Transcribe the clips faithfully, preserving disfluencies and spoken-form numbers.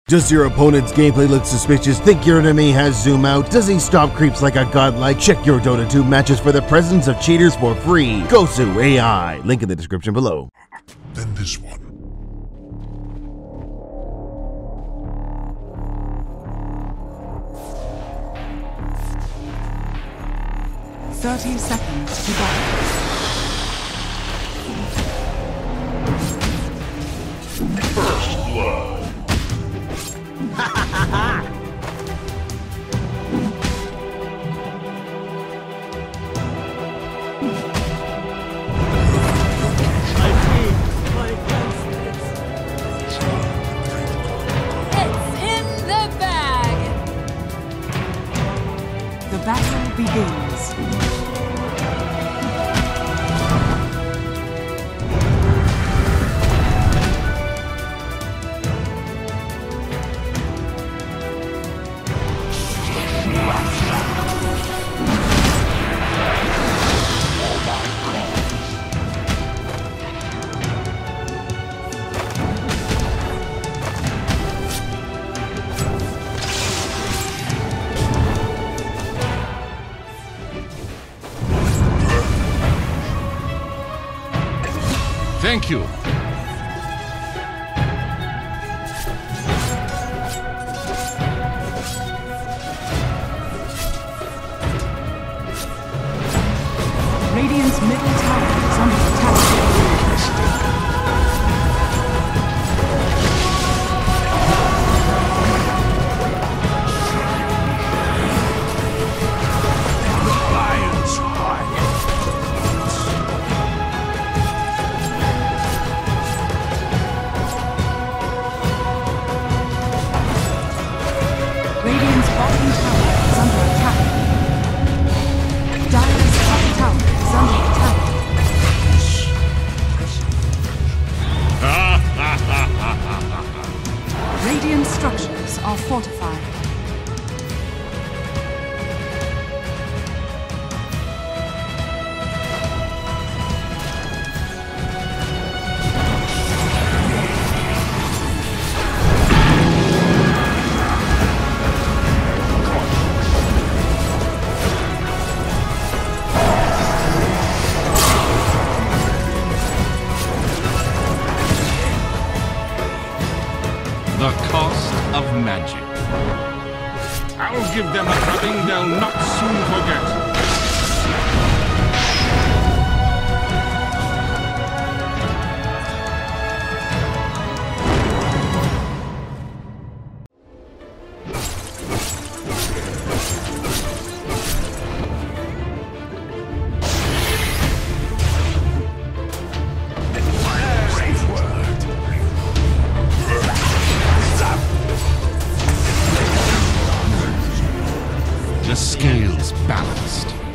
Does your opponent's gameplay look suspicious? Think your enemy has zoom out? Does he stop creeps like a godlike? Check your Dota two matches for the presence of cheaters for free. Gosu A I. Link in the description below. Then this one. Thirty seconds to battle. First blood. The battle begins. Thank you. Radiant's middle tower is under attack. Lion's heart. Radiant's bottom tower is under attack. Dire's top tower is under attack. Radiant structures are fortified. The cost of magic. I'll give them a drubbing they'll not soon forget. The scales balanced.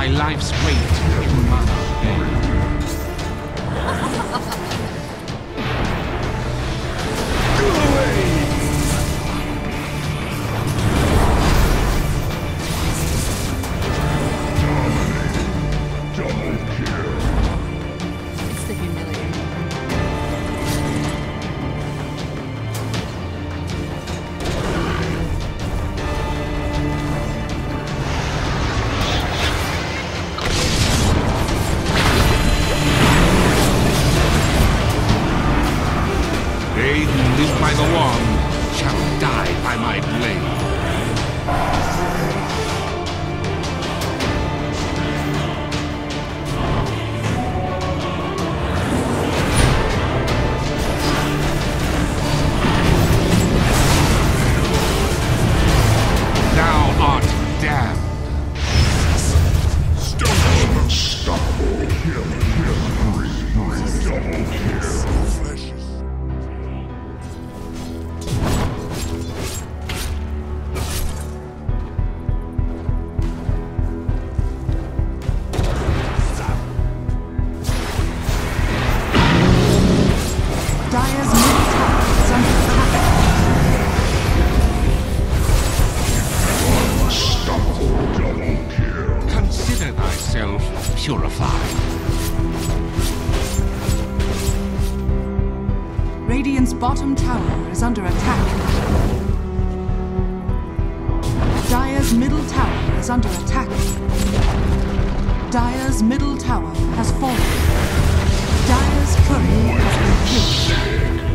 thy life's weight in mana. It's the humiliating. They who live by the wand shall die by my blade. Thou art damned. Unstoppable. Kill, kill, free, free, double kill. Flesh. Dire's middle tower is under attack. Unstoppable. Double kill. Consider thyself purified. Radiant's bottom tower is under attack. Dire's middle tower is under attack. Dire's middle tower has fallen. Dire's courier has been killed.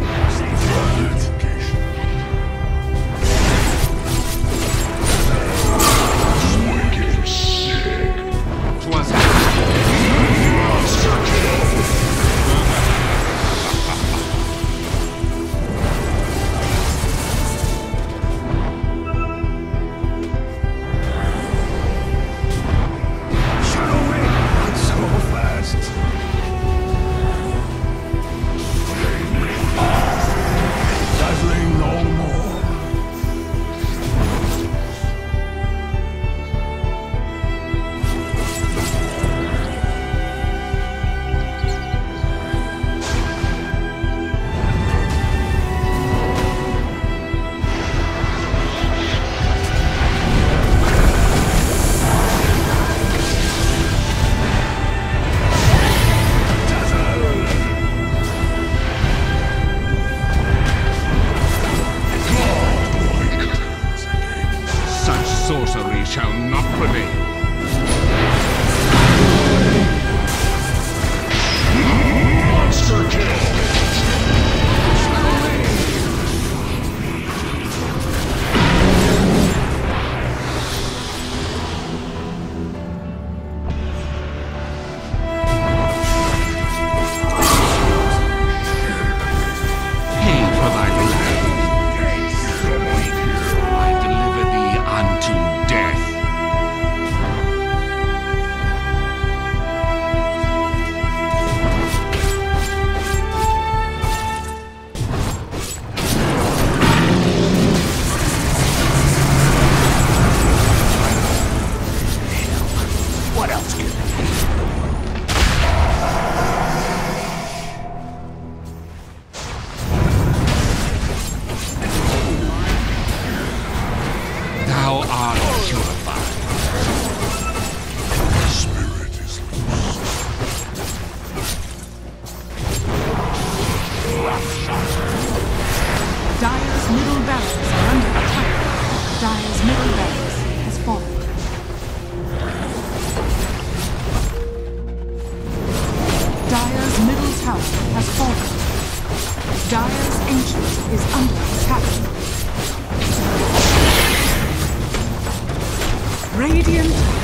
Wicked sick. 'Twas Monster kill. Shadow Wing, not so fast. Dazzling no more. such sorcery shall not prevail. Monster kill. Pay for thy land. I deliver thee unto death. What else can Thou art purified. spirit is Dire's middle barracks are under attack. Dire's middle barracks has fallen. Dire's middle tower has fallen. Dire's ancient is under attack. Radiant